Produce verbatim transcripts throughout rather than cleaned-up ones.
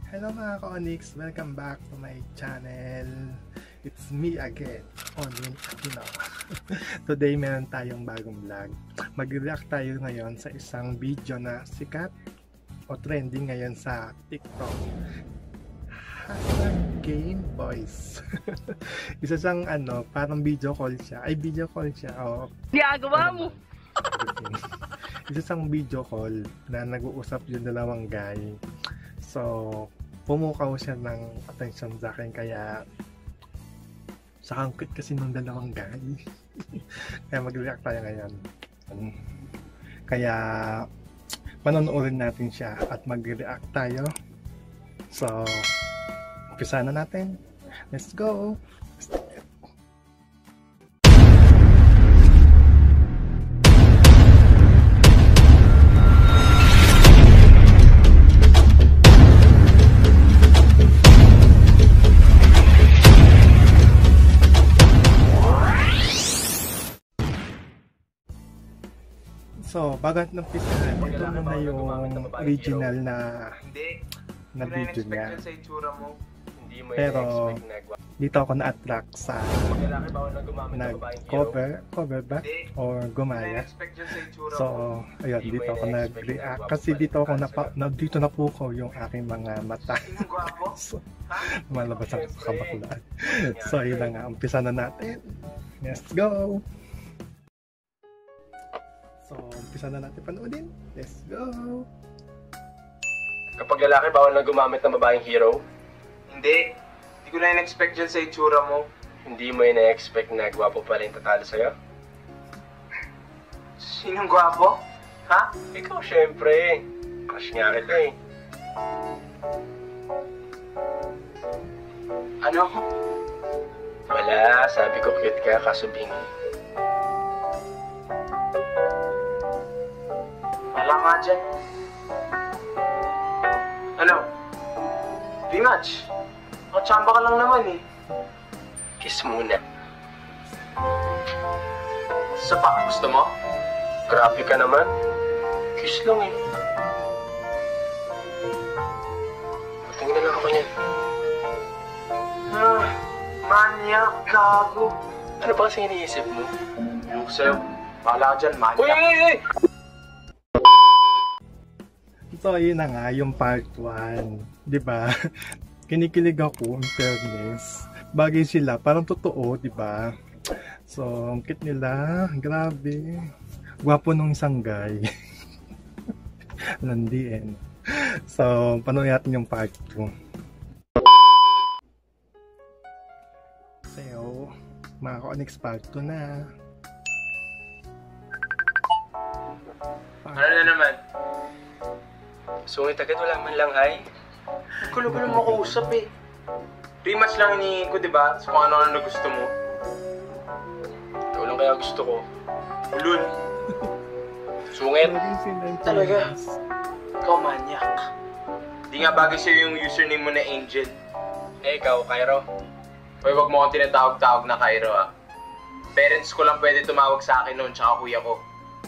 Hello mga ka-Onyx! Welcome back to my channel. It's me again, Onyx Aquino. Today meron tayong bagong vlog. Mag-react tayo ngayon sa isang video na sikat o trending ngayon sa TikTok. Hashtag Game Boys. Isa siyang ano, parang video call siya. Ay, video call siya. O, ginagawa mo! Isa siyang video call na nag-uusap yung dalawang guy. So, pumukaw siya ng attention sa akin kaya sa angkit kasi ng dalawang guy. Kaya mag-react tayo ngayon. Kaya panonoorin natin siya at mag-react tayo. So, umpisa na natin. Let's go! So, bago natin umpisahan, ito muna yung original na na video niya. Pero dito ako na-attract sa nag-cover, cover ba? Or gumaya. So, ayun, dito ako nag-react. Kasi dito ako napa, na, dito napukaw yung aking mga mata. So, malabas ang kabaklaan. So, ayun na nga, umpisa na natin. Let's go! So, umpisa na natin panoodin. Let's go! Kapag lalaki, bawal na gumamit ng babaeng hero? Hindi. Hindi ko na in-expect dyan sa itsura mo. Hindi mo in-expect na gwapo pa rin tatalo sa'yo? Sinong gwapo? Ha? Ikaw, syempre. Crush nga kita eh. Ano? Wala, sabi ko cute ka, kaso bingi. Wala nga dyan. Ano? B-match? Nakachamba ka lang naman eh. Kiss muna. Sa pa, gusto mo? Grabe ka naman. Kiss lang eh. Patingin na lang ako niyan. Ah, manyak, gago. Ano ba kasi iniisip mo? Yung sa'yo, bahala ka dyan, manyak. Uy, uy, uy! So, yun na nga, yung part one. Diba? Kinikilig ako, in fairness. Bagay sila, parang totoo, diba? So, ang cute nila. Grabe. Gwapo nung isang guy. Landiin. So, panoorin natin yung part two. So, mga ka-Onyx part two na. Ano na naman? Sungit agad, wala man lang hi. Gulo-gulo mo ko usap eh. Rematch lang hinihingi ko, diba? So kung ano-ano na gusto mo. Ikaw lang kaya gusto ko. Ulul. Sungit. Talaga. Ikaw manyak. Di nga bagay sa'yo yung username mo na Angel. Eh, ikaw, Cairo. Hoy, wag mo akong tinatawag-tawag na Cairo ah. Parents ko lang pwede tumawag sa akin noon, tsaka kuya ko.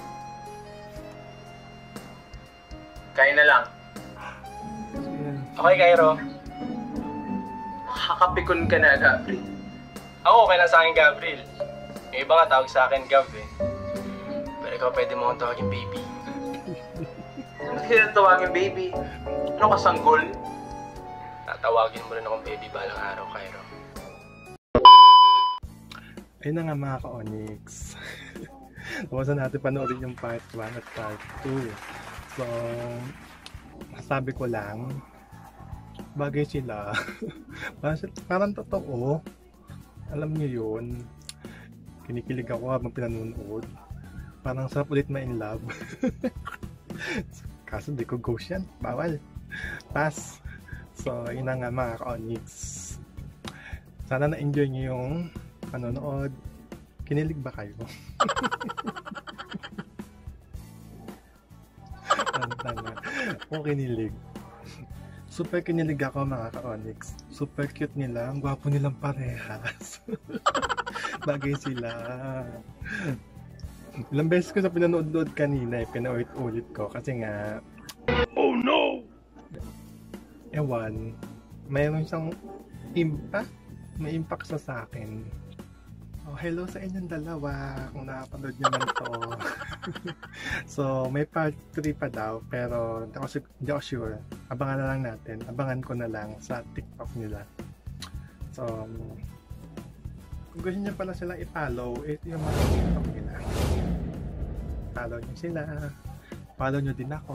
Kaya na lang. Okay, Cairo. Kakapikon ka na, Gabriel. Ako, okay lang sa akin, Gabriel. Yung iba nga tawag sa akin, Gab eh. Pero ikaw pwede mo akong tawagin, baby. Ba't kaya tawagin, baby? Ano ka, sanggol? Tatawagin mo rin akong baby balang araw, Cairo. Ayun na nga mga ka-Onyx. Tawasan natin panoorin yung part one at part two. So, masabi ko lang, bagay sila. Parang totoo. Alam niyo yun. Kinikilig ako habang pinanonood. Parang sarap ulit ma-in love. Kaso di ko ghost yan. Bawal. Pass. So, yun na nga mga ka-Onyx. Sana na-enjoy niyo yung panonood. Kinilig ba kayo? Kung kinilig. Super kinilig ako mga ka-Onyx. Super cute nila. Ang gwapo nilang parehas. Bagay sila. Ilang beses ko sa pinanood-nood kanina eh, pinaulit-ulit ko kasi nga oh no! ewan, mayroon siyang impact, may impact sa sa akin. Oh, hello sa inyong dalawa kung nakapanood nyo man to. So, may part three pa daw, pero hindi ako, sig- hindi ako sure. Abangan na lang natin. Abangan ko na lang sa TikTok nila. So, kung gusto nyo pala silang i-follow, ito yung mga TikTok nila. Follow nyo sila. Follow nyo din ako.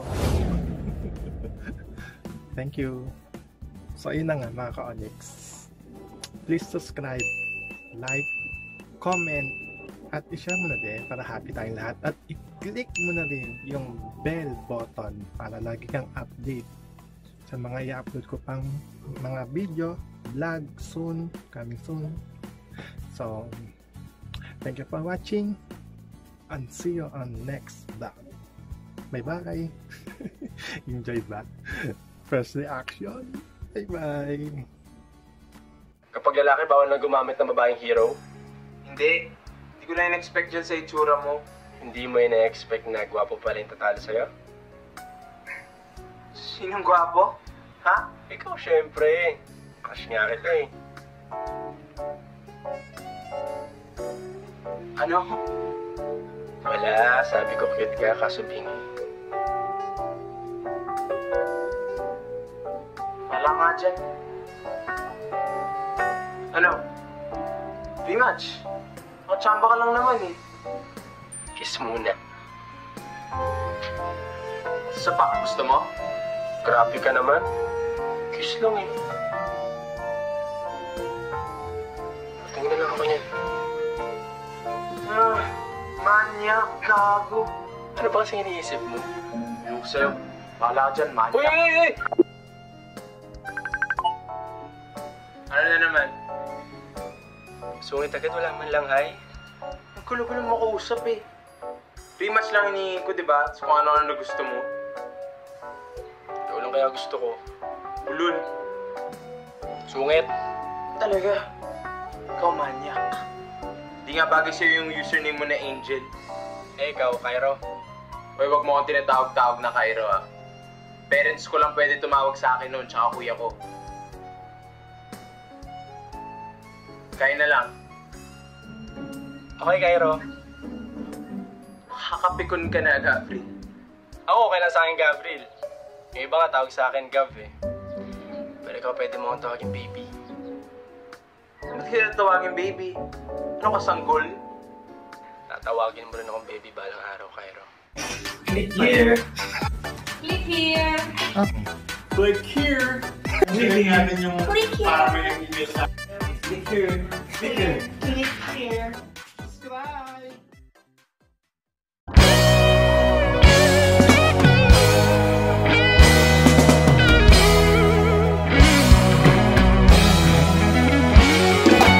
Thank you. So, yun na nga mga ka-Onyx. Please subscribe, like, comment, at i-share mo na din para happy tayong lahat. At i-click mo na rin yung bell button para lagi kang update sa mga i-upload ko pang mga video, vlog soon, coming soon. So, thank you for watching and see you on next vlog. Bye-bye! Enjoy ba? First reaction. Bye-bye! Kapag lalaki, bawal na gumamit ng babaeng hero. Hindi. Hindi ko na in-expect dyan sa itsura mo. Hindi mo ina-expect na gwapo pa rin tatalo sa'yo? Sinong gwapo? Ha? Ikaw syempre. Crush nga kita eh. Ano? Wala, sabi ko cute ka, kaso bingi. Wala nga dyan. Ano? Rematch? Nakachamba ka lang naman eh. Kiss muna. Sa pa, gusto mo? Grabe ka naman. Kiss lang eh. Tingnan na lang ako niyan. Ah, manyak, gago. Ano ba kasi iniisip mo? Yung sa'yo, bahala ka dyan, manyak. Uy, uy, uy! Ano na naman? Sungit agad, wala man lang hi. Ang gulo-gulo mo kausap eh. Rematch lang hinihingi ko, diba? So kung ano-ano na gusto mo. Ikaw lang kaya gusto ko. Ulul. Sungit. Talaga. Ikaw manyak. Di nga bagay sa'yo yung username mo na Angel. Eh, ikaw, Cairo. Hoy, wag mo akong tinatawag-tawag na Cairo ah. Parents ko lang pwede tumawag sa akin noon, tsaka kuya ko. Kaya na lang. Okay, Cairo. Kakapikon ka na, Gabriel. Ako, okay lang sa akin, Gabriel. Yung iba nga tawag sa akin, Gav eh. Pero ikaw pwede mo akong tawagin, baby. Ba't kita tawagin, baby? Ano ka, sanggol? Tatawagin mo rin akong baby balang araw, Cairo. Click here. Click here. Click here. Click natin yung Click here. para may nag-email sa Click here. Click here. Click here. Subscribe.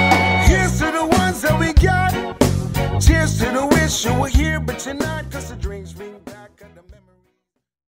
Here's to the ones that we got. Cheers to the wish you were here, but you're not, 'cause the dream